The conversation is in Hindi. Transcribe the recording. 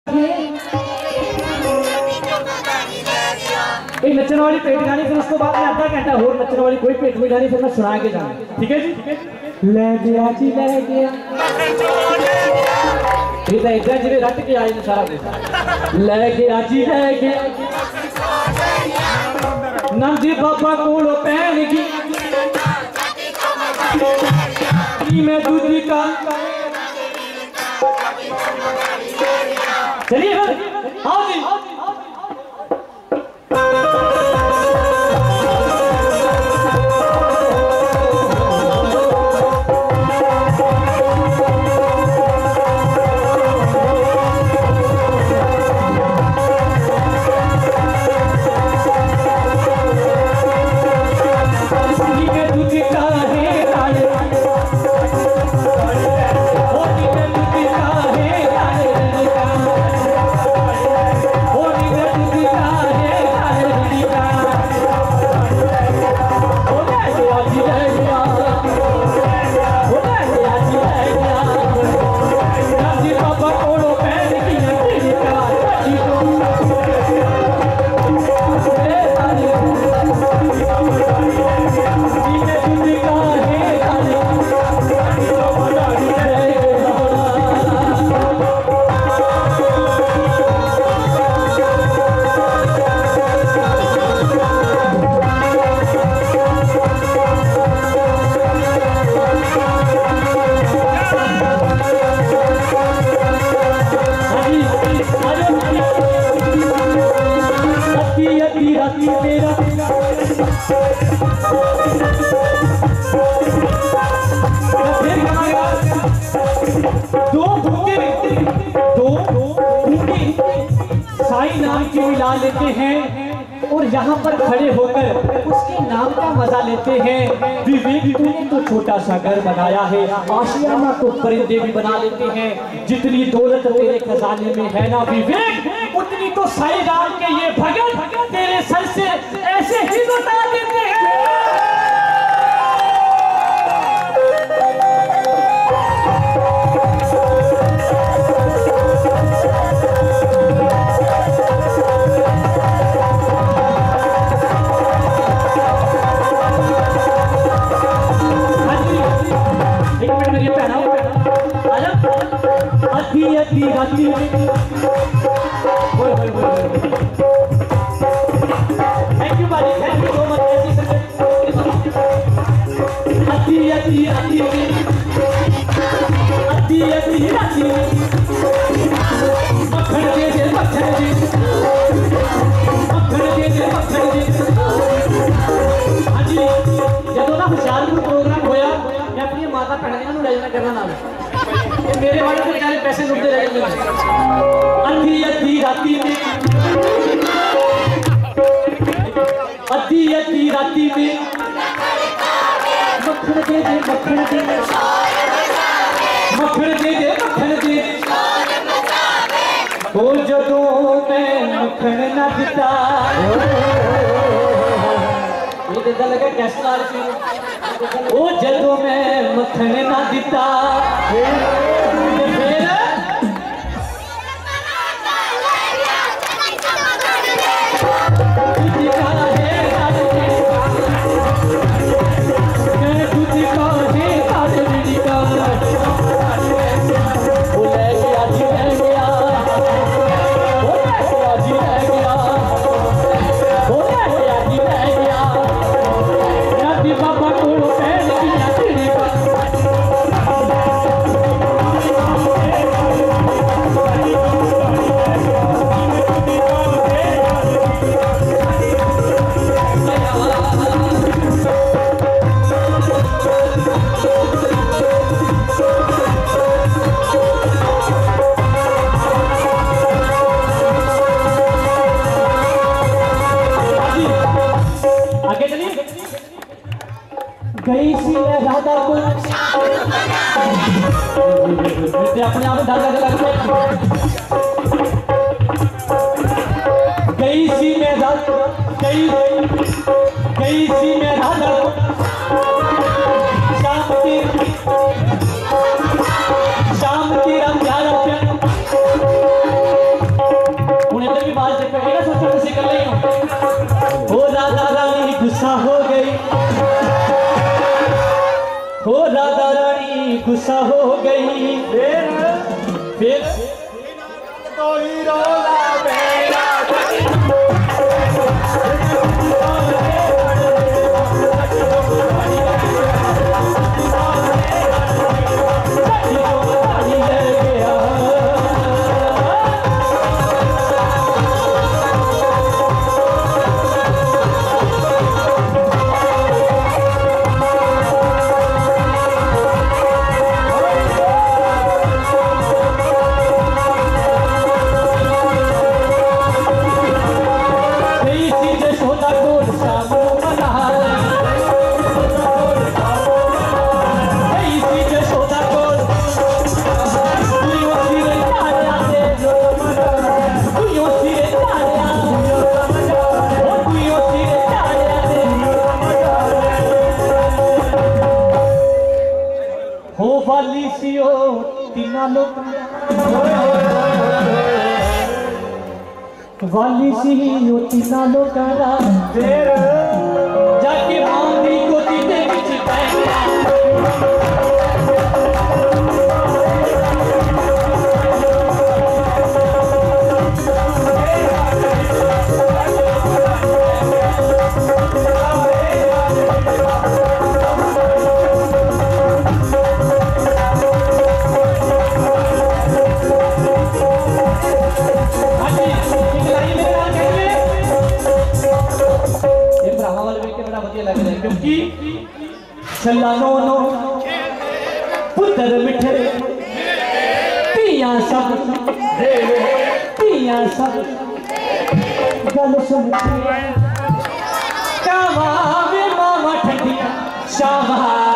एक नचने वाली पेट गानी, फिर उसके बाद में आधा घंटा और नचने वाली कोई पेट में गानी, फिर मैं सुना के जाऊँ। ठीक है जी? ले गया जी ले गया, इधर जी रट के आई सारा कुछ। ले गया जी ले गया, नंदी बाबा कोलो पहन की मैं दूधी का। चलिए आओ जी। साईं नाम की मिला लेते हैं और यहाँ पर खड़े होकर उसके नाम का मजा लेते हैं। विवेक तूने तो छोटा सा घर बनाया है, आशियाना तो परिंदे भी बना लेते हैं। जितनी दौलत तेरे खजाने में है ना विवेक, उतनी तो साईं राम के ये भगत तेरे सर से ऐसे ही बता देते हैं। अधी राती थैंक यू भाई, थैंक यू सो मच। अधी राती मक्खन दे दे मक्खन दे, मक्खन दे दे मक्खन दे। हाँ जी, जदों ना हुशियारपुर प्रोग्राम होया, मैं अपनी माता भैणों को ले जाना करना नाल, मेरे वाले तो बेचारे पैसे लुटते रहेंगे। अधी राती में, अधी राती में मक्खन दे दे मक्खन दे, मक्खन दे दे मक्खन दे। ओ जदों मैं मक्खन ना दिता, ये तो लगा कैसे ला रही। ओ जदों मैं मक्खन ना दिता, गई सी मैं राधा को अपने आप दादा गई सी मैं राधा, गई सी मैं राधा को शाम तेरा प्यारा प्यारा गुस्सा हो गई हो राधा रानी गुस्सा हो गई। फिर कोई रोला मेरा वाली सी होती सालों का जाके मांगी को दीने विच क्योंकि छलानो नो पुत्र मिठे पिया सब गल सुन कावा में मामा ठंडी शामा